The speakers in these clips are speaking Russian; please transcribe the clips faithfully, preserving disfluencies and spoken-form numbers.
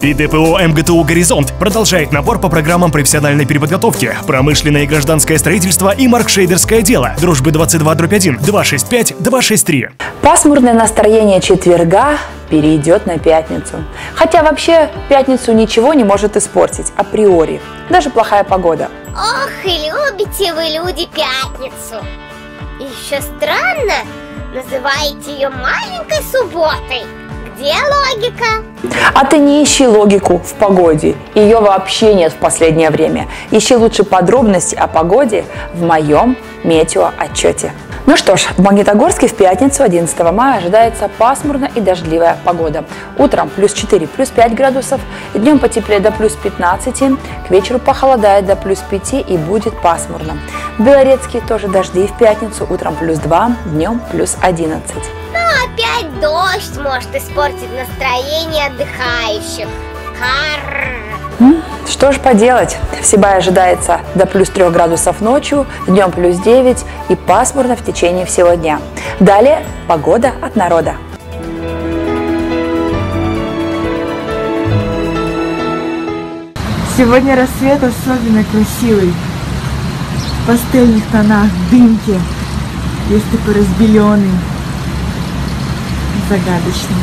И ДПО МГТУ «Горизонт» продолжает набор по программам профессиональной переподготовки, промышленное и гражданское строительство и маркшейдерское дело. Дружбы двадцать два дробь один, два шесть пять, два шесть три. Пасмурное настроение четверга перейдет на пятницу. Хотя вообще пятницу ничего не может испортить априори, даже плохая погода. Ох, и любите вы, люди, пятницу. И еще странно, называете ее маленькой субботой. Где логика? А ты не ищи логику в погоде. Ее вообще нет в последнее время. Ищи лучше подробности о погоде в моем метеоотчете. Ну что ж, в Магнитогорске в пятницу, одиннадцатого мая, ожидается пасмурная и дождливая погода. Утром плюс четыре, плюс пять градусов, днем потеплее до плюс пятнадцати, к вечеру похолодает до плюс пяти и будет пасмурно. В Белорецке тоже дожди в пятницу, утром плюс два, днем плюс одиннадцать. Ну, опять дождь может испортить настроение отдыхающих. Карр. Что ж поделать, в Сибае ожидается до плюс трёх градусов ночью, днем плюс девять и пасмурно в течение всего дня. Далее погода от народа. Сегодня рассвет особенно красивый. В пастельных тонах, дымки. Есть такой разбеленный, загадочный.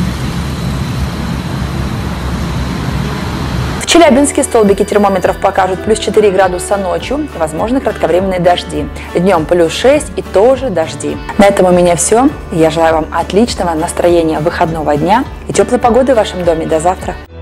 В Челябинске столбики термометров покажут плюс четыре градуса ночью, возможно кратковременные дожди. Днем плюс шесть и тоже дожди. На этом у меня все. Я желаю вам отличного настроения выходного дня и теплой погоды в вашем доме. До завтра.